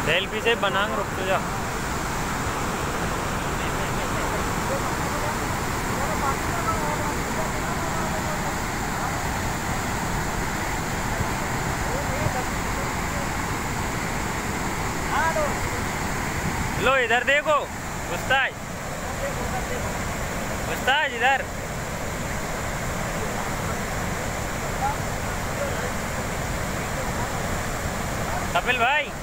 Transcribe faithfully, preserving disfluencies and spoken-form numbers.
Selfie से बनांग रुक तो जा। लो इधर देखो उस्ताद, उस्ताद इधर। कपिल भाई